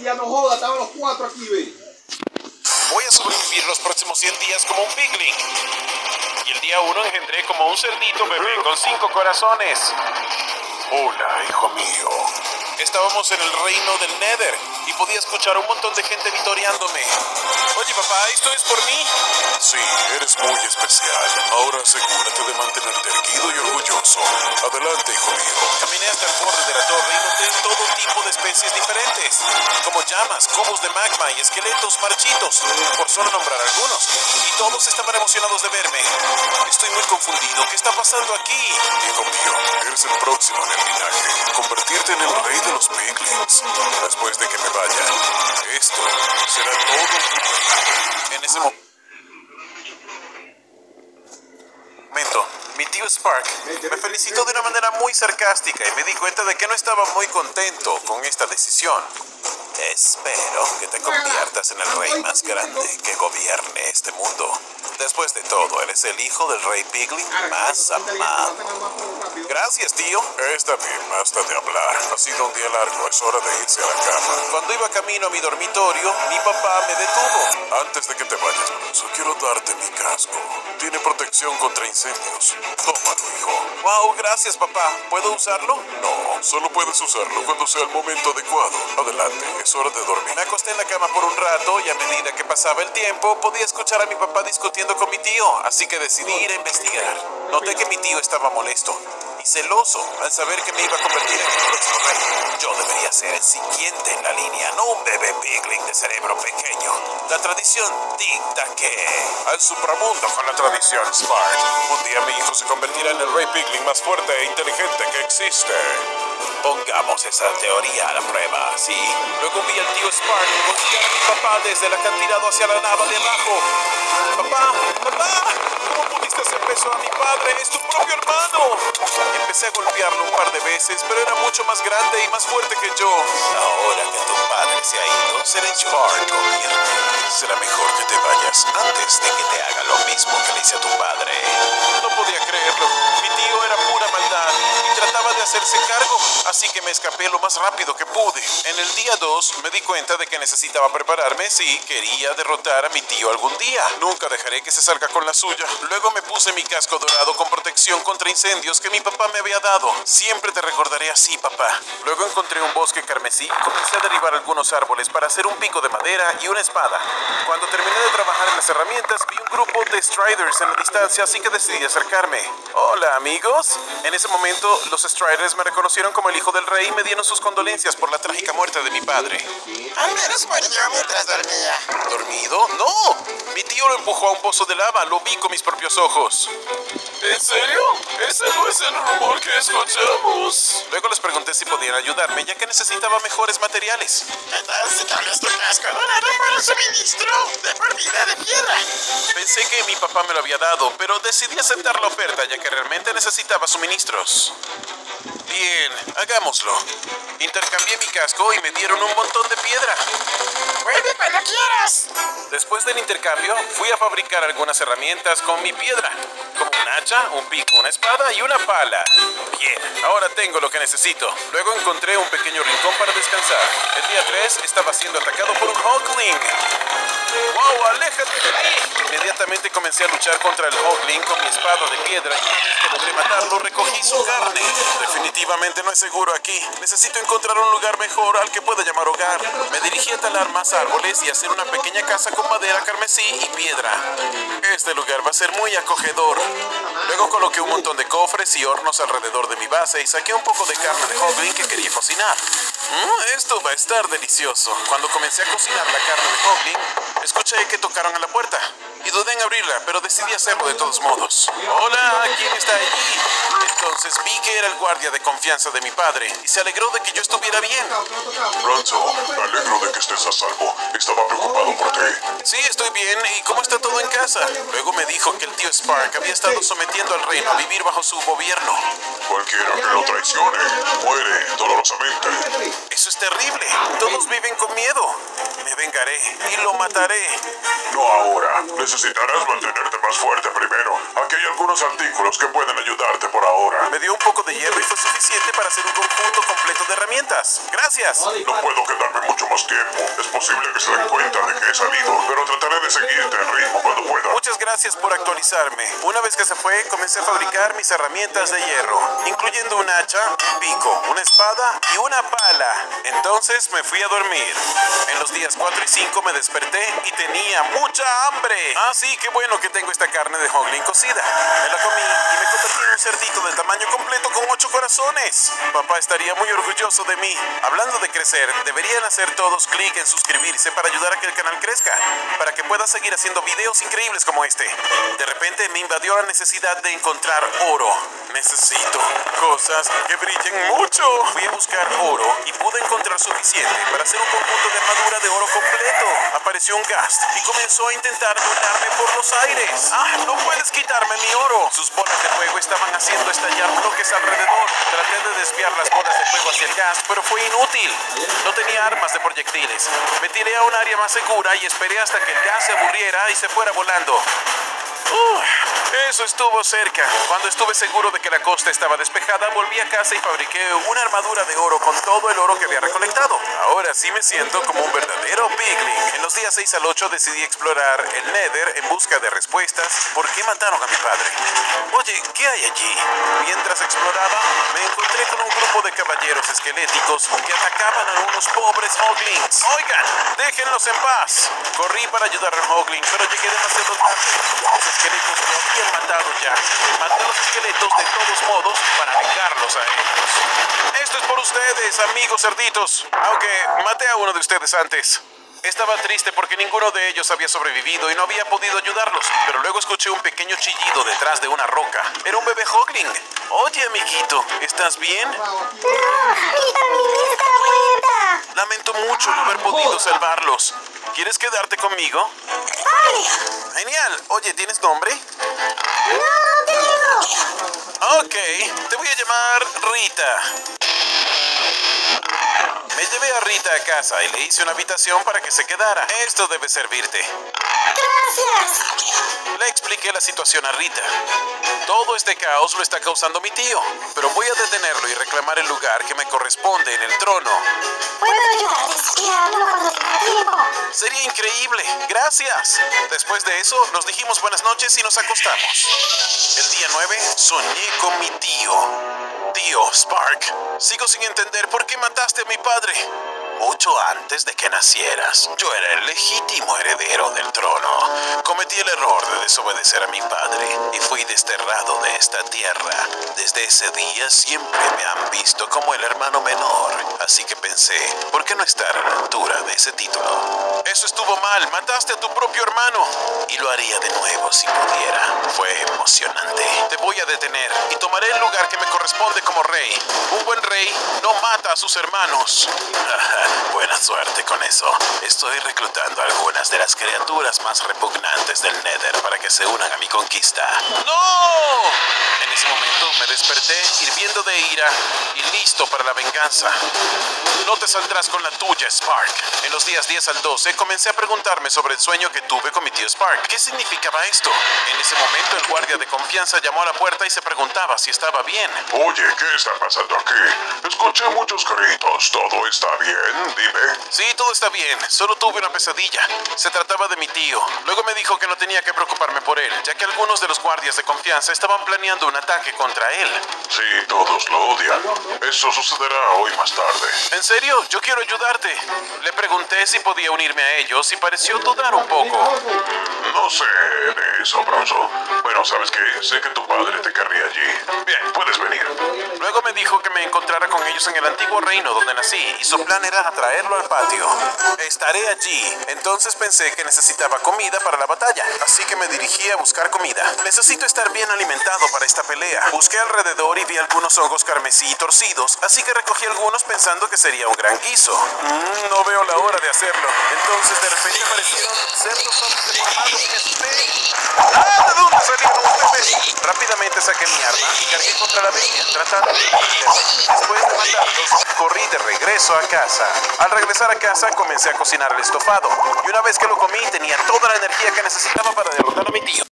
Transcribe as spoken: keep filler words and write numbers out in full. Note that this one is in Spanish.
ya no joda, estaban los cuatro aquí, ve. Voy a sobrevivir los próximos cien días como un pigling. Y el día uno engendré como un cerdito bebé con cinco corazones. Hola, hijo mío. Estábamos en el reino del Nether y podía escuchar a un montón de gente vitoreándome. Oye, papá, ¿esto es por mí? Sí, eres muy especial. Ahora asegúrate de mantenerte erguido y orgulloso. Adelante, hijo mío. Caminé hasta el borde de la torre y noté todo tipo de especies diferentes, como llamas, cubos de magma y esqueletos marchitos, por solo nombrar algunos. Y todos estaban emocionados de verme. Estoy muy confundido. ¿Qué está pasando aquí? Hijo mío, eres el próximo en el linaje. Convertirte en el rey de los piglins. Después de que me vaya, esto será todo tu reino. En ese momento, mi tío Spark me felicitó de una manera muy sarcástica y me di cuenta de que no estaba muy contento con esta decisión. Espero que te conviertas en el rey más grande que gobierne este mundo. Después de todo, eres el hijo del rey Piglin más amado. Gracias, tío. Está bien, basta de hablar. Ha sido un día largo, es hora de irse a la cama. Cuando iba camino a mi dormitorio, mi papá me detuvo. Antes de que te vayas, Bruce, quiero darte mi casco. Tiene protección contra incendios. Tómalo, hijo. Wow, gracias, papá. ¿Puedo usarlo? No, solo puedes usarlo cuando sea el momento adecuado. Adelante, es hora de dormir. Me acosté en la cama por un rato y a medida que pasaba el tiempo podía escuchar a mi papá discutiendo con mi tío, así que decidí ir a investigar. Noté que mi tío estaba molesto y celoso al saber que me iba a convertir en el próximo rey. Yo debería ser el siguiente en la línea, no un bebé pigling de cerebro pequeño. La tradición dicta que... Al supramundo con la tradición, Spark. Un día mi hijo se convertirá en el rey pigling más fuerte e inteligente que existe. Pongamos esa teoría a la prueba, sí. Luego vi al tío Spark golpear a mi papá desde el acantilado hacia la nava de abajo. Papá, papá, ¿cómo pudiste hacer eso a mi padre? Es tu propio hermano. Empecé a golpearlo un par de veces, pero era mucho más grande y más fuerte que yo. Ahora que tu padre se ha ido, seré yo el gobierno. Será mejor que te vayas antes de que te haga lo mismo que le hice a tu padre. No podía creerlo. Mi tío era pura maldad y trataba de hacerse cargo, así que me escapé lo más rápido que pude. En el día dos me di cuenta de que necesitaba prepararme si quería derrotar a mi tío algún día. Nunca dejaré que se salga con la suya. Luego me puse mi casco dorado con protección contra incendios que mi papá me había dado. Siempre te recordaré así, papá. Luego encontré un bosque carmesí y comencé a derribar algunos árboles para hacer un pico de madera y una espada. Cuando terminé de trabajar en las herramientas, vi un grupo de Striders en la distancia, así que decidí acercarme. Hola, amigos. En ese momento, los Striders me reconocieron como el hijo del rey y me dieron sus condolencias por la trágica muerte de mi padre. Al menos murió mientras dormía. ¿Dormido? ¡No! Mi tío lo empujó a un pozo de lava, lo vi con mis propios ojos. ¿En serio? Ese no es el rumor que escuchamos. Luego les pregunté si podían ayudarme, ya que necesitaba mejores materiales. ¿Qué tal si cambias tu casco dorado por un suministro de por vida de piedra? Pensé que mi papá me lo había dado, pero decidí aceptar la oferta, ya que realmente necesitaba suministros. Bien, hagámoslo. Intercambié mi casco y me dieron un montón de piedra. Vuelve cuando quieras. Después del intercambio, fui a fabricar algunas herramientas con mi piedra, como un hacha, un pico, una espada y una pala. Bien, ahora tengo lo que necesito. Luego encontré un pequeño rincón para descansar. El día tres estaba siendo atacado por un Hulkling. ¡Wow! ¡Aléjate de mí! Inmediatamente comencé a luchar contra el Hulkling con mi espada de piedra y una vez que logré matarlo, recogí su carne. Definitivamente no es seguro aquí. Necesito encontrar un lugar mejor al que pueda llamar hogar. Me dirigí a talar más árboles y hacer una pequeña casa con madera carmesí y piedra. Este lugar va a ser muy acogedor. Luego coloqué un montón de cofres y hornos alrededor de mi base y saqué un poco de carne de Hulkling que quería cocinar. Mm, esto va a estar delicioso. Cuando comencé a cocinar la carne de Hulkling, escuché que tocaron a la puerta y dudé en abrirla, pero decidí hacerlo de todos modos. Hola, ¿quién está allí? Entonces vi que era el guardia de confianza de mi padre y se alegró de que yo estuviera bien. Ranzo, me alegro de que estés a salvo. Estaba preocupado por ti. Sí, estoy bien. ¿Y cómo está todo en casa? Luego me dijo que el tío Spark había estado sometiendo al reino a vivir bajo su gobierno. Cualquiera que lo traicione muere dolorosamente. Eso es terrible. Todos viven con miedo. Me vengaré y lo mataré. No ahora. Necesitarás mantenerte más fuerte primero. Aquí hay algunos artículos que pueden ayudarte por ahora. Me dio un poco de hierro y fue suficiente para hacer un conjunto completo de herramientas. Gracias. No puedo quedarme mucho más tiempo. Es posible que se den cuenta de que he salido, pero trataré de seguirte el ritmo cuando pueda. Muchas gracias por actualizarme. Una vez que se fue, comencé a fabricar mis herramientas de hierro, incluyendo un hacha, un pico, una espada y una pala. Entonces me fui a dormir. En los días cuatro y cinco me desperté y tenía mucha hambre. Ah, sí, qué bueno que tengo esta carne de hoglin cocida. Me la comí y me convertí en un cerdito de tamaño completo con ocho corazones. Papá estaría muy orgulloso de mí. Hablando de crecer, deberían hacer todos clic en suscribirse para ayudar a que el canal crezca, para que pueda seguir haciendo videos increíbles como este. De repente me invadió la necesidad de encontrar oro. Necesito cosas que brillen mucho. Fui a buscar oro y pude encontrar suficiente para hacer un conjunto de armadura de oro completo. Apareció un ghast y comenzó a intentar volarme por los aires. ¡Ah, no puedes quitarme mi oro! Sus bolas de fuego estaban haciendo estallar bloques alrededor. Traté de desviar las bolas de fuego hacia el ghast, pero fue inútil. No tenía armas de proyectiles. Me tiré a un área más segura y esperé hasta que el ghast se aburriera y se fuera volando. Uh, eso estuvo cerca. Cuando estuve seguro de que la costa estaba despejada, volví a casa y fabriqué una armadura de oro con todo el oro que había recolectado. Ahora sí me siento como un verdadero pigling. En los días seis al ocho decidí explorar el Nether en busca de respuestas. ¿Por qué mataron a mi padre? Oye, ¿qué hay allí? Mientras exploraba, me encontré con un grupo de caballeros esqueléticos que atacaban a unos pobres hoglins. Oigan, déjenlos en paz. Corrí para ayudar al hoglin, pero llegué demasiado tarde. Los esqueletos lo habían matado ya. Maté a los esqueletos de todos modos para vengarlos a ellos. Esto es por ustedes, amigos cerditos. Aunque maté a uno de ustedes antes. Estaba triste porque ninguno de ellos había sobrevivido y no había podido ayudarlos. Pero luego escuché un pequeño chillido detrás de una roca. Era un bebé hoglin. Oye, amiguito, ¿estás bien? No, mi familia está muerta. Lamento mucho no haber podido salvarlos. ¿Quieres quedarte conmigo? Vale. Genial. Oye, ¿tienes nombre? No, no tengo. Ok, te voy a llamar Rita. Me llevé a Rita a casa y le hice una habitación para que se quedara. Esto debe servirte. Gracias. Le expliqué la situación a Rita. Todo este caos lo está causando mi tío, pero voy a detenerlo y reclamar el lugar que me corresponde en el trono. Puedo ayudarte esquiando cuando tenga tiempo. Sería increíble. Gracias. Después de eso, nos dijimos buenas noches y nos acostamos. El día nueve, soñé con mi tío. Tío, Spark, sigo sin entender por qué mataste a mi padre. Mucho antes de que nacieras, yo era el legítimo heredero del trono. Cometí el error de desobedecer a mi padre y fui desterrado de esta tierra. Desde ese día siempre me han visto como el hermano menor. Así que pensé, ¿por qué no estar a la altura de ese título? Eso estuvo mal, mataste a tu propio hermano. Y lo haría de nuevo si pudiera. Fue emocionante. Te voy a detener y tomaré el lugar que me corresponde como rey. Un buen rey no mata a sus hermanos. Buena suerte con eso. Estoy reclutando a algunas de las criaturas más repugnantes del Nether para que se unan a mi conquista. ¡No! En ese momento me desperté hirviendo de ira y listo para la venganza. No te saldrás con la tuya, Spark. En los días diez al doce comencé a preguntarme sobre el sueño que tuve con mi tío Spark. ¿Qué significaba esto? En ese momento el guardia de confianza llamó a la puerta y se preguntaba si estaba bien. Oye, ¿qué está pasando aquí? Escuché muchos gritos. ¿Todo está bien? Dime. Sí, todo está bien. Solo tuve una pesadilla. Se trataba de mi tío. Luego me dijo que no tenía que preocuparme por él, ya que algunos de los guardias de confianza estaban planeando un ataque contra él. Sí, todos lo odian. Eso sucederá hoy más tarde. ¿En serio? Yo quiero ayudarte. Le pregunté si podía unirme a ellos y pareció dudar un poco. No sé de eso, Bronzo. Bueno, ¿sabes qué? Sé que tu padre te querría allí. Bien, puedes venir. Luego me dijo que me encontrara con ellos en el antiguo reino donde nací y su plan era atraerlo al patio. Estaré allí. Entonces pensé que necesitaba comida para la batalla, así que me dirigí a buscar comida. Necesito estar bien alimentado para esta pelea. Busqué alrededor y vi algunos hongos carmesí torcidos, así que recogí algunos pensando que sería un gran guiso. Mm, no veo la hora de hacerlo. Entonces de repente aparecieron cerdos deformados y me asusté. ¡Ah! ¿De dónde salieron ustedes? Rápidamente saqué mi arma y cargué contra la bestia, tratando de matarlos. Después de matarlos, corrí de regreso a casa. Al regresar a casa comencé a cocinar el estofado y una vez que lo comí tenía toda la energía que necesitaba para derrotar a mi tío.